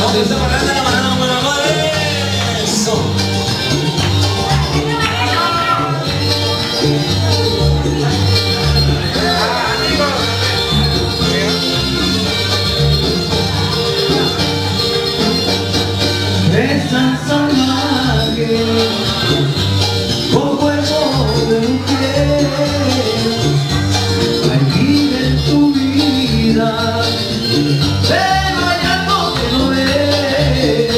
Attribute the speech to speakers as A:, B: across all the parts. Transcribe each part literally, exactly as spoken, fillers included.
A: Vamos a estar parando la mano, mano, mano. Eso.
B: Esa salvaje, con cuerpo de mujer, ahí vive tu vida, pero allá no te lo ves.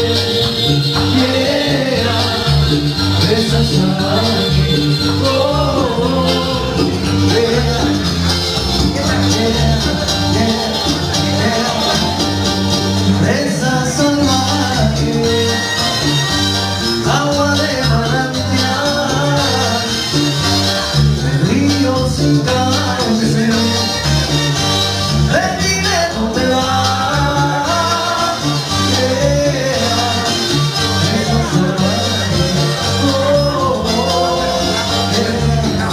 B: Yeah, esa salvaje, oh, oh, yeah, yeah, yeah, yeah. Esa salvaje, agua de manantial, de ríos sin cauce, de vive donde va. Yeah, esa salvaje, oh, oh, yeah,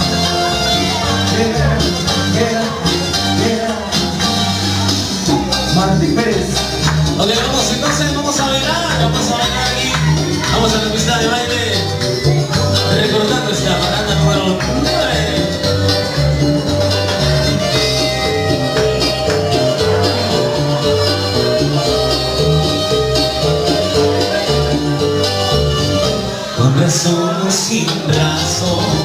B: yeah, yeah, yeah. Martín Pérez.
A: Ok, vamos entonces, vamos a bailar, vamos a bailar aquí. Vamos a la pista de baile, recordando esta parada número nueve. Con razón o sin razón,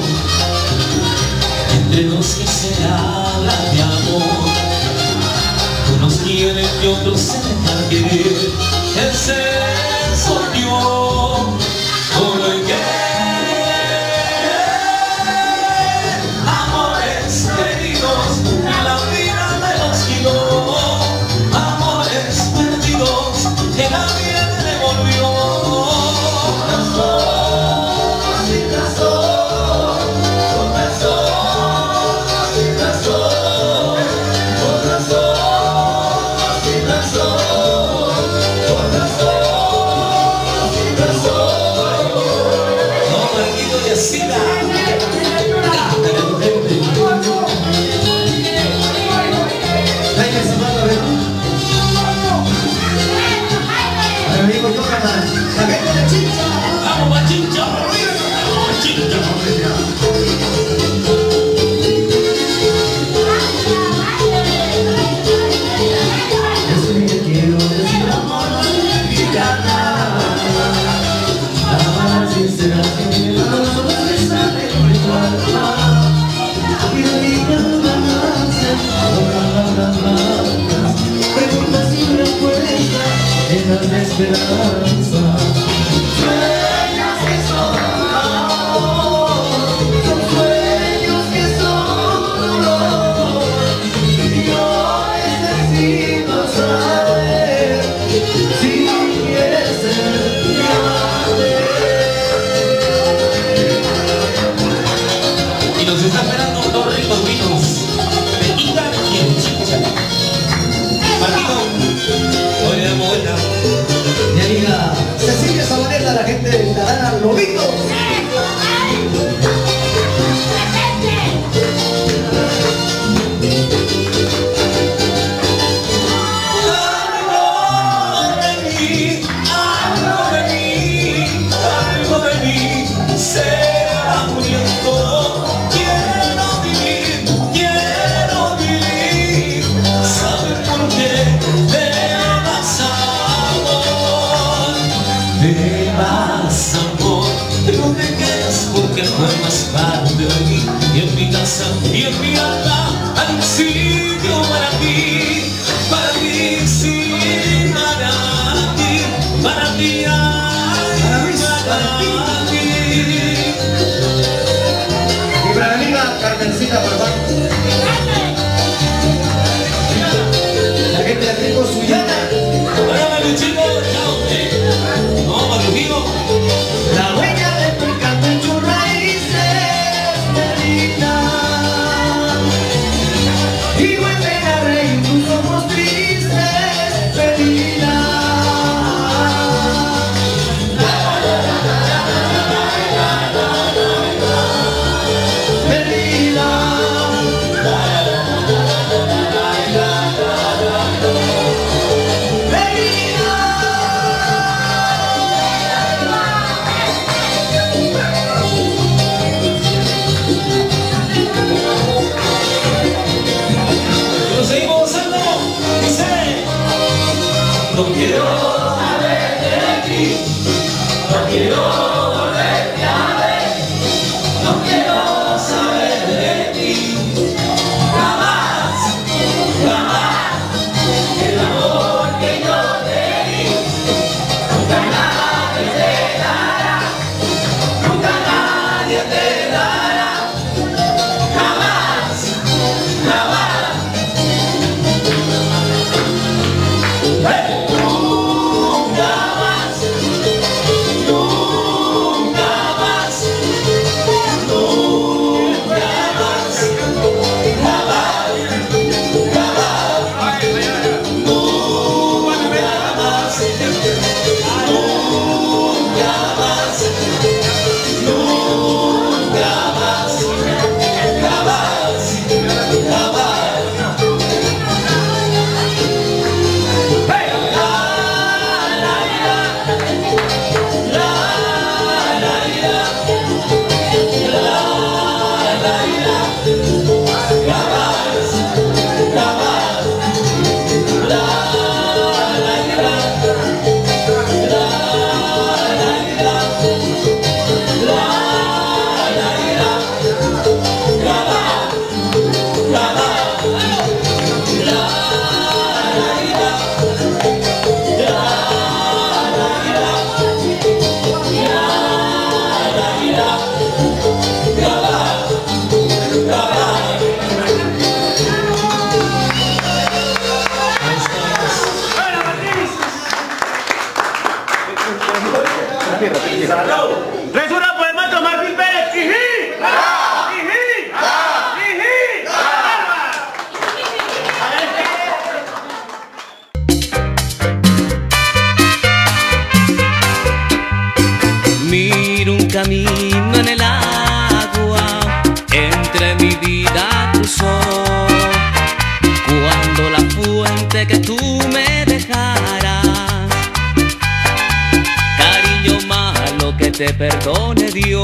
A: entre dos que se habla de amor, unos quieren y otros se dejan querer. El ser soñó con el que amores perdidos, la vida me los quitó. Amores perdidos, que la vida me devolvió.
B: Sin razón, con razón, sin razón, con razón, sin razón, con razón, sin razón.
A: No, Marquito y Asila.
B: Venga, se va a ver. Ahora amigo, toca más. La gente de Chincha.
A: Vamos, Machincha. Machincha.
B: Eso es que quiero decir, amor, no significa nada. Amar sinceramente, a los ojos me sale por igual. Y de mí nada nace, palabras blancas, preguntas sin respuestas, llenas de esperanza. Sueños que son amor, son sueños que son dolor. Y yo necesito saber si quieres ser mi amante.
A: Y nos está esperando dos ricos vinos de Ita y el Chincha. Marquito, hoy le damos vuelta.
B: Mi amiga Cecilia Sabaneta, la gente de Tarana, Lobito.
A: Algo de mí, algo de mí, algo de mí se va muriendo. Quiero vivir, quiero vivir. ¿Saben por qué? Me das amor, me das amor. Pero te quedas porque formas parte de mí. Y en mi casa y en mi alma hay un sitio para ti, para ti, sí, para ti, para ti, ay, para ti.
B: Y para mi amiga Carmencita Barbán. La gente de Trigo Suyana.
A: Bueno, Maluchito, chao. No, Maluchito.
B: La huella de tu canto en tus raíces, Melina. Y vuelven a reír tus ojos tristes, Melina. Melina.
A: quiero saber de ti, no quiero volverte a ver, no quiero saber de ti, jamás, jamás, el amor que yo te di, nunca nadie te dará, nunca nadie te dará, jamás, jamás. Hey! Nunca más, nunca más, nunca más, jamás, jamás, nunca más, nunca más, nunca más, jamás, jamás. Hey! La, la, la, la, la, la, la, la, la, jamás, jamás, la, la, la, la, la, la, la, la, la, jamás, jamás, la,
C: Resura por el maestro Martín Pérez. ¡Ijí! ¡Ijí! ¡Ijí!
D: Miro un camino en el agua, entre mi vida cruzó, cuando la fuente que tú me dejaras, cariño malo que te perdone Dios.